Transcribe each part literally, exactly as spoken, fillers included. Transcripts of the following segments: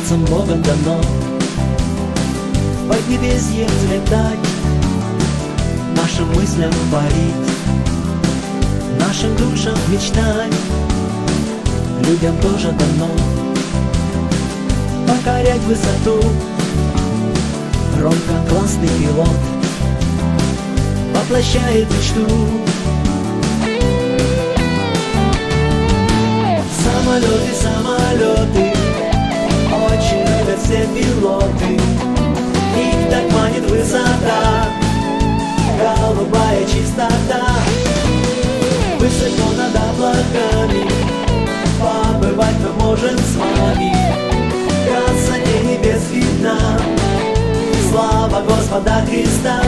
сердцем Богом дано в поднебесье взлетать, нашим мыслям парить, нашим душам мечтать. Людям тоже дано покорять высоту. Ромка классный пилот, воплощает мечту. Самолеты, самолеты, очень любят все пилоты. Их так манит высота, голубая чистота. Высоко над облаками побывать мы можем с вами. Красоте небес видна, слава Господа Христа.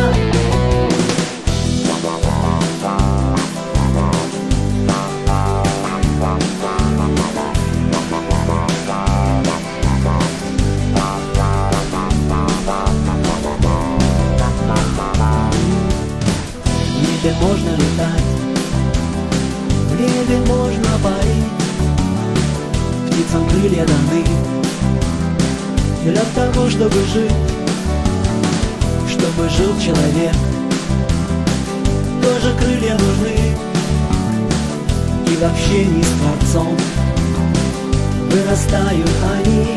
В небе можно летать, в небе можно парить, птицам крылья даны для того, чтобы жить, чтобы жил человек. Тоже крылья нужны, и в общении с Творцом вырастают они.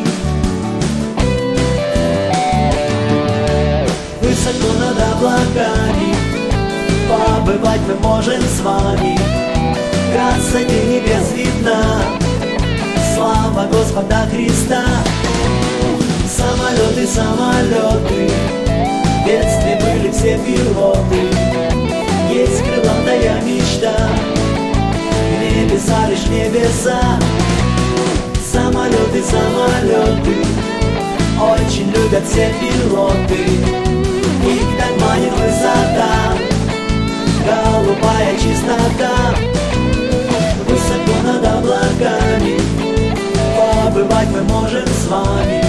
Высоко над облаками побывать мы можем с вами. Красоте небес видна, слава Господа Христа. Самолеты, самолеты, в детстве были все пилоты. Есть крылатая мечта, небеса лишь небеса. Самолеты, самолеты, очень любят все пилоты. Их так манит высота, голубая чистота. Высоко над облаками побывать мы можем с вами.